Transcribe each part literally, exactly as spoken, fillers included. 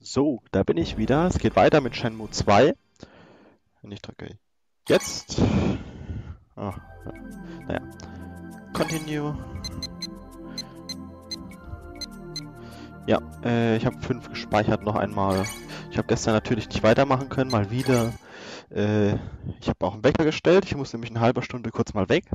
So, da bin ich wieder. Es geht weiter mit Shenmue zwei. Wenn ich drücke jetzt. Oh, naja. Continue. Ja, äh, ich habe fünf gespeichert noch einmal. Ich habe gestern natürlich nicht weitermachen können, mal wieder. Äh, ich habe auch einen Wecker gestellt. Ich muss nämlich eine halbe Stunde kurz mal weg.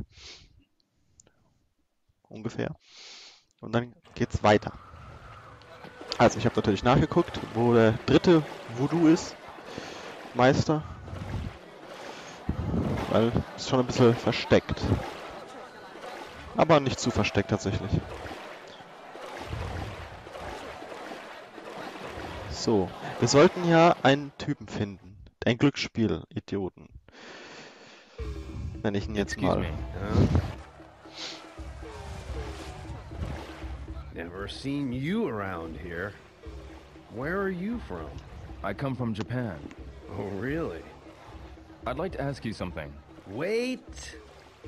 Ungefähr. Und dann geht's weiter. Also ich habe natürlich nachgeguckt, wo der dritte Voodoo ist. Meister. Weil es schon ein bisschen versteckt. Aber nicht zu versteckt tatsächlich. So, wir sollten ja einen Typen finden. Ein Glücksspiel-Idioten. Nenne ich ihn jetzt mal. Never seen you around here. Where are you from? I come from Japan. Oh, really? I'd like to ask you something. Wait.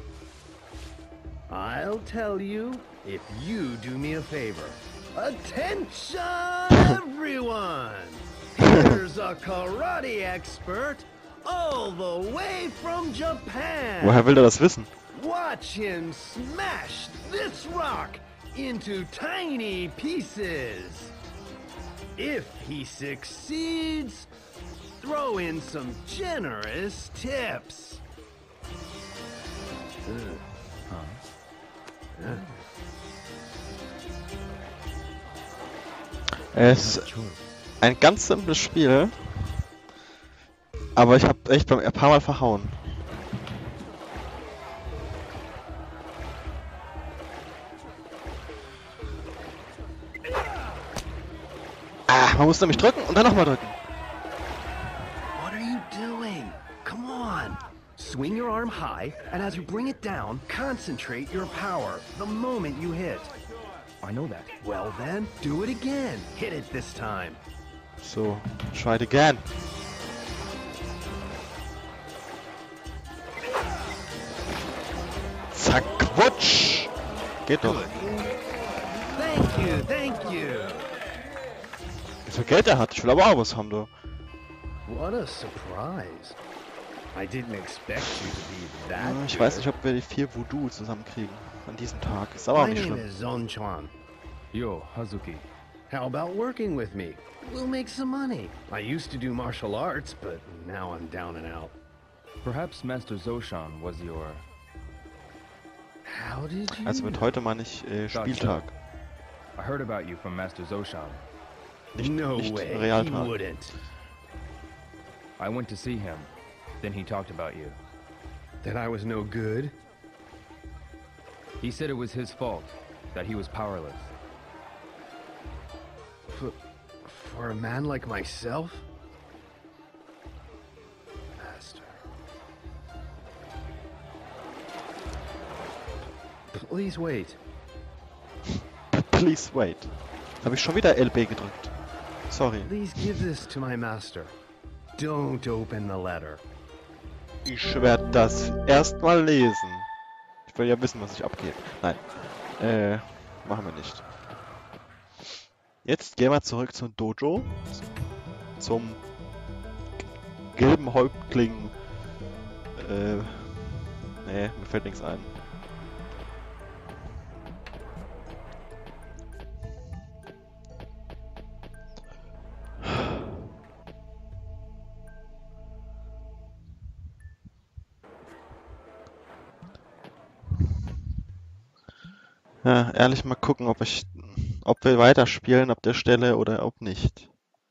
I'll tell you if you do me a favor. Attention, everyone! Here's a karate expert all the way from Japan. Woher will er das wissen? Watch him smash this rock into tiny pieces. If he succeeds, throw in some generous tips. Uh, huh? Uh. Es ist ein ganz simples Spiel, aber ich habe echt beim ein paar Mal verhauen. Ah, man muss nämlich drücken und dann nochmal drücken. What are you doing? Come on. Swing your arm high, and as you bring it down, concentrate your power the moment you hit. I know that. Well then, do it again. Hit it this time. So, try it again. Zack, quatsch! Geht doch. Thank you, thank you. Wie viel Geld er hat? Ich will aber auch was haben, du. What a surprise. I didn't expect you to be that Ja, ich good. weiß nicht, ob wir die vier Voodoo zusammenkriegen an diesem Tag. Ist aber auch My nicht name schlimm. is Zon-Chuan. Yo, Hazuki. How about working with me? We'll make some money. I used to do martial arts, but now I'm down and out. Perhaps Master Zoshan was your... How did you Also mit know? heute meine ich äh, Spieltag. I heard about you from Master Zoshan. Nicht, No nicht way, he Realtag. wouldn't. I went to see him. Then he talked about you. That I was no good? He said it was his fault, that he was powerless. For, for a man like myself? Master. Please wait. Please wait. Habe ich schon wieder L B gedrückt. Sorry. Please give this to my master. Don't open the letter. Ich werde das erstmal lesen. Ich will ja wissen, was ich abgebe. Nein. Äh, machen wir nicht. Jetzt gehen wir zurück zum Dojo. Zum gelben Häuptling. Äh, nee, mir fällt nichts ein. Ja, ehrlich mal gucken, ob ich, ob wir weiterspielen ab der Stelle oder ob nicht.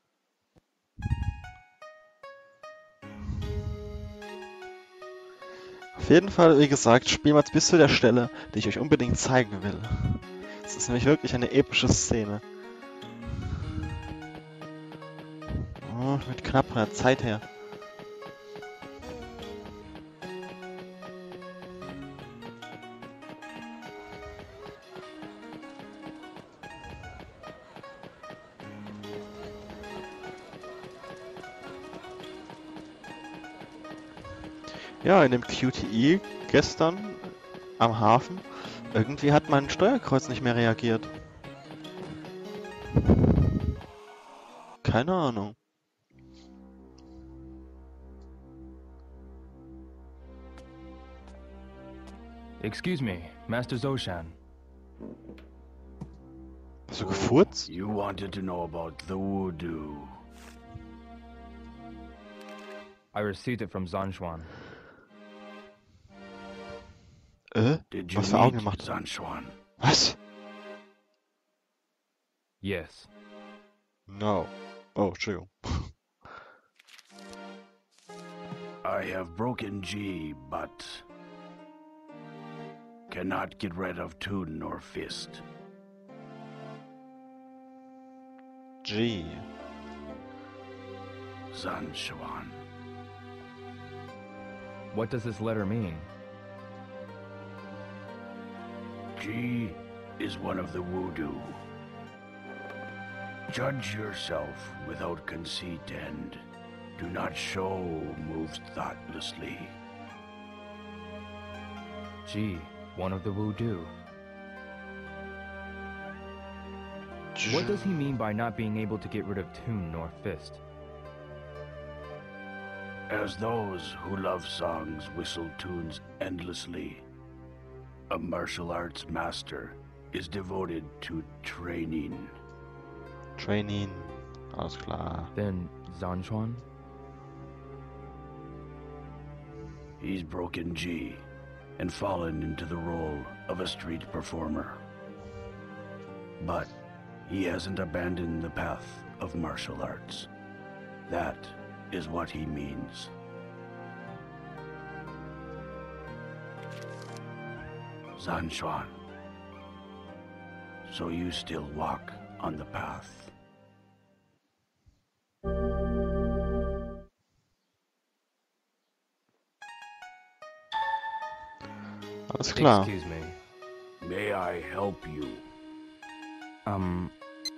Auf jeden Fall, wie gesagt, spielen wir jetzt bis zu der Stelle, die ich euch unbedingt zeigen will. Es ist nämlich wirklich eine epische Szene. Oh, mit knapp einer Zeit her. Ja, in dem Q T E gestern am Hafen, irgendwie hat mein Steuerkreuz nicht mehr reagiert. Keine Ahnung. Excuse me, Master Zoshan. Hast du gefurzt? You wanted to know about the voodoo. I received it from Zanchuan. Äh? Did you Was für Augen meet gemacht? Zanchuan? Was? Yes. No. Oh, Entschuldigung. I have broken G, but cannot get rid of Toon nor Fist. G. Zanchuan. What does this letter mean? G is one of the voodoo. Judge yourself without conceit and do not show moves thoughtlessly. Gee, one of the voodoo. G. What does he mean by not being able to get rid of Toon nor Fist? As those who love songs whistle tunes endlessly, a martial arts master is devoted to training. Training. Alles klar. Then Zanchuan? He's broken G and fallen into the role of a street performer. But he hasn't abandoned the path of martial arts. That is what he means. Zanchuan. So you still walk on the path. Alles klar. Excuse me. May I help you? Um...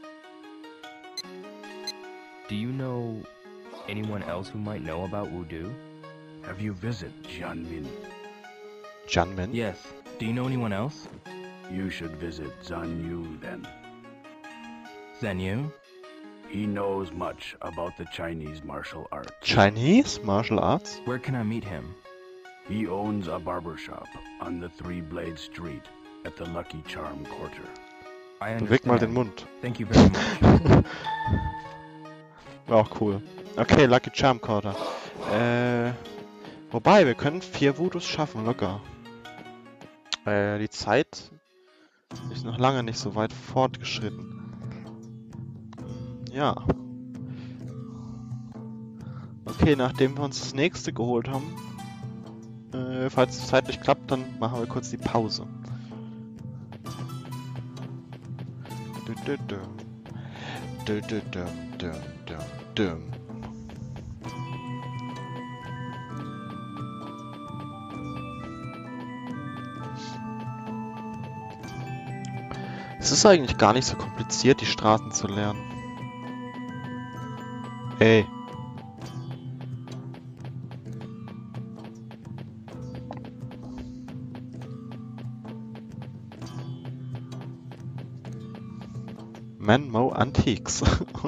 Do you know anyone else who might know about voodoo? Have you visited Jianmin? Jianmin? Yes. Do you know anyone else? You should visit Zan Yu then. Zenyu? He knows much about the Chinese martial arts. Chinese martial arts? Where can I meet him? He owns a barbershop on the Three Blade Street at the Lucky Charm Quarter. I Beweg mal den understand. Mund. Thank you very much. War auch cool. Okay, Lucky Charm Quarter. Äh, wobei, wir können vier Voodoos schaffen, locker. Äh, die Zeit ist noch lange nicht so weit fortgeschritten. Ja. Okay, nachdem wir uns das nächste geholt haben, äh, falls es zeitlich klappt, dann machen wir kurz die Pause. Dü, dü, dü. Dü, dü, dü, dü, dü, dü. Es ist eigentlich gar nicht so kompliziert, die Straßen zu lernen. Ey. Manmo Antiques.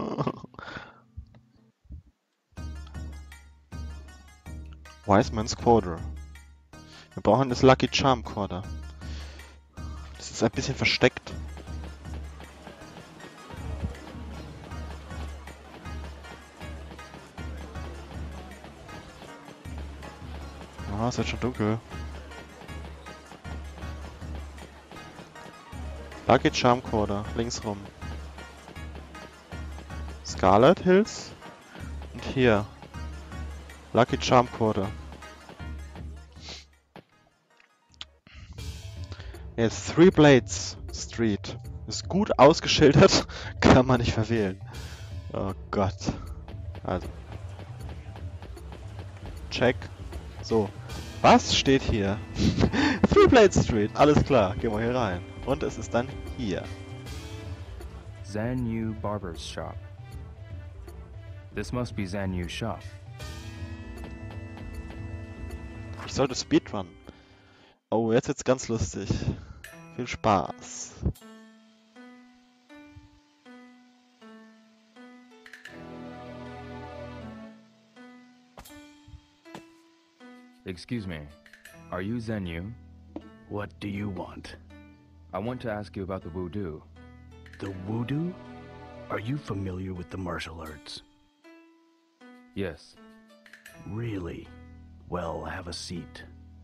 Wiseman's Quarter. Wir brauchen das Lucky Charm Quarter. Das ist ein bisschen versteckt. Ah, es wird schon dunkel. Lucky Charm Quarter, links rum. Scarlet Hills. Und hier. Lucky Charm Quarter. Jetzt Three Blades Street. Ist gut ausgeschildert, kann man nicht verwählen. Oh Gott. Also. Check. So. Was steht hier? Three Blades Street. Alles klar, gehen wir hier rein. Und es ist dann hier. Zanyu Barber's Shop. This must be Zanyu's shop. Ich sollte Speedrun. Oh, jetzt wird's ganz lustig. Viel Spaß. Excuse me. Are you Zhen Yu? What do you want? I want to ask you about the voodoo. The voodoo? Are you familiar with the martial arts? Yes. Really? Well, have a seat.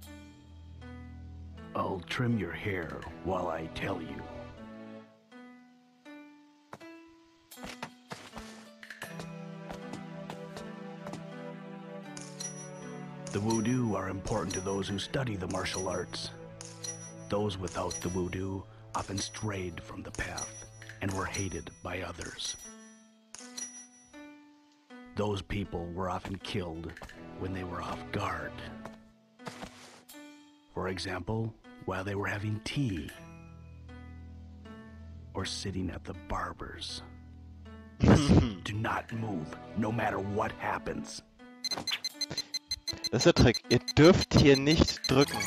I'll trim your hair while I tell you. The voodoo are important to those who study the martial arts. Those without the voodoo often strayed from the path and were hated by others. Those people were often killed when they were off guard. For example, while they were having tea or sitting at the barber's. Do not move, no matter what happens. Das ist der Trick. Ihr dürft hier nicht drücken.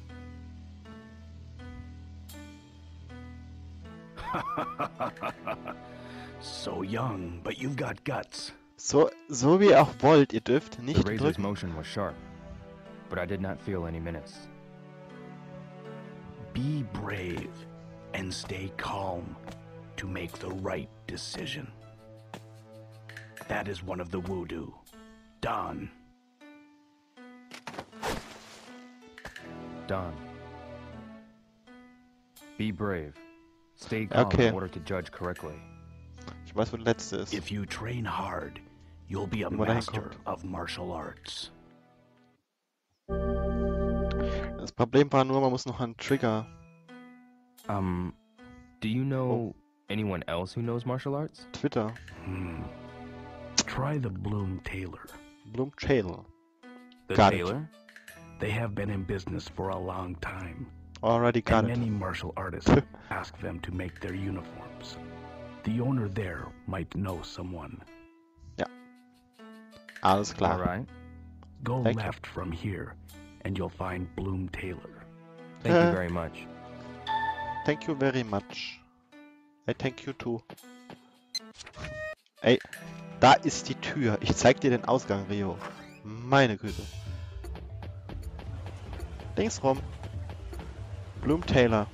So young, but you've got guts. So, so wie ihr auch wollt, ihr dürft The nicht razor's drücken. motion was sharp, but I did not feel any menace. Be brave and stay calm to make the right decision. That is one of the voodoo. Done. Done. Be brave. Stay calm Okay. in order to judge correctly. Ich weiß, wo der letzte ist. If you train hard, you'll be a Wie man da master hinkommt. of martial arts. Das Problem war nur, man muss noch einen Trigger. Um, do you know anyone else who knows martial arts? Twitter. Hmm. Try the Bloom Tailor. Bloom Channel. The Got it. tailor? They have been in business for a long time, Already got and it. many martial artists ask them to make their uniforms. The owner there might know someone. Alles All klar. right. Go Thank you. left from here, and you'll find Bloom Tailor. Thank Uh, you very much. Thank you very much. I thank you too. Ey, da ist die Tür. Ich zeig dir den Ausgang, Rio. Meine Güte. Links rum. Bloom Taylor.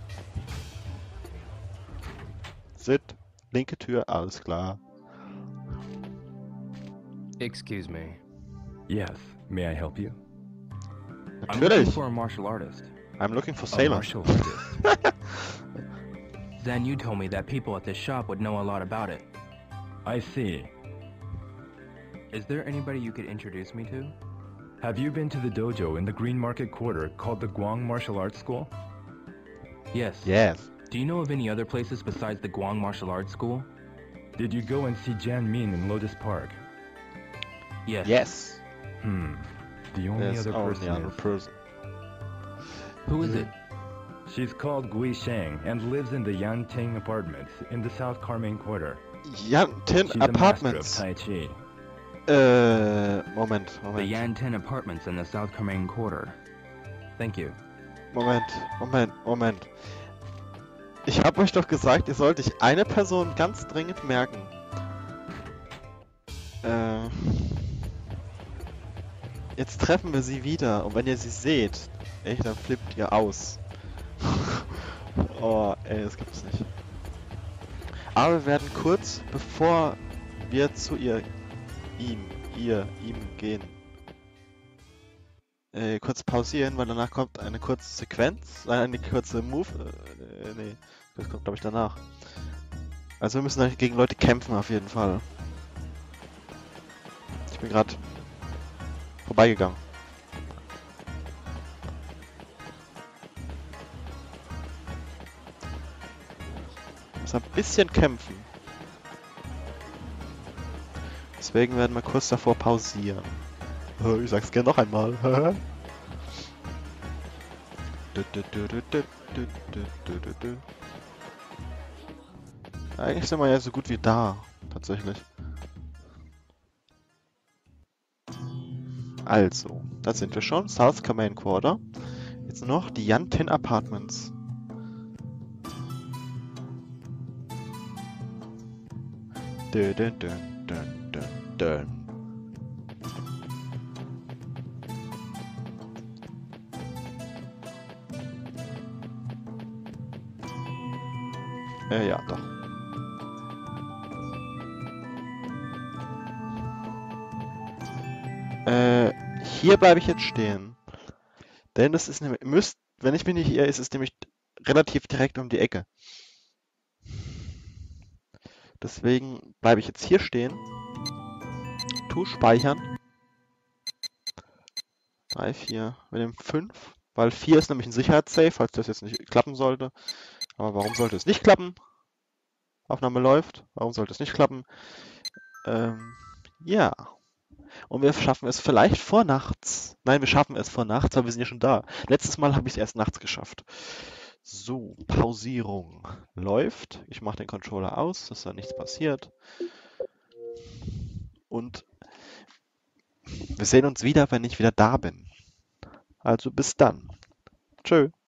Sit. Linke Tür, alles klar. Excuse me. Yes, may I help you? I'm looking Natürlich. for a martial artist. I'm looking for A sailors. martial artist. Then you told me that people at this shop would know a lot about it. I see. Is there anybody you could introduce me to? Have you been to the dojo in the Green Market Quarter called the Guang Martial Arts School? Yes. Yes. Do you know of any other places besides the Guang Martial Arts School? Did you go and see Jan Min in Lotus Park? Yes. Yes. Hmm. The only There's other only person other is... person. Who is it? She's called Gui Sheng and lives in the Yanting Apartments in the South Carmine Quarter. Yantin She's a Apartments. master of Tai Chi. Äh, Moment, The Moment. Yanten Apartments in the South Carmine Quarter. Thank you. Moment, Moment, Moment. Ich habe euch doch gesagt, ihr sollt euch eine Person ganz dringend merken. Äh, jetzt treffen wir sie wieder und wenn ihr sie seht, echt, dann flippt ihr aus. Oh, ey, das gibt's nicht. Aber wir werden kurz, bevor wir zu ihr, ihm, ihr, ihm gehen, äh, kurz pausieren, weil danach kommt eine kurze Sequenz, äh, eine kurze Move, äh, nee, das kommt glaube ich danach. Also wir müssen dann gegen Leute kämpfen auf jeden Fall. Ich bin gerade vorbeigegangen. Muss ein bisschen kämpfen. Deswegen werden wir kurz davor pausieren. Ich sag's gerne noch einmal. Eigentlich sind wir ja so gut wie da, tatsächlich. Also, da sind wir schon. South Carmine Quarter. Jetzt noch die Yantin Apartments. Dun, dun, dun, dun, dun, dun. Äh, ja, doch. Äh, hier bleibe ich jetzt stehen. Denn es ist nämlich, müsst, wenn ich mich nicht irre, ist es nämlich relativ direkt um die Ecke. Deswegen bleibe ich jetzt hier stehen. Tu speichern. drei, vier. Wir nehmen fünf. Weil vier ist nämlich ein Sicherheitssave, falls das jetzt nicht klappen sollte. Aber warum sollte es nicht klappen? Aufnahme läuft. Warum sollte es nicht klappen? Ähm, ja. Und wir schaffen es vielleicht vor nachts. Nein, wir schaffen es vor nachts, weil wir sind ja schon da. Letztes Mal habe ich es erst nachts geschafft. So, Pausierung läuft. Ich mache den Controller aus, dass da nichts passiert. Und wir sehen uns wieder, wenn ich wieder da bin. Also bis dann. Tschö.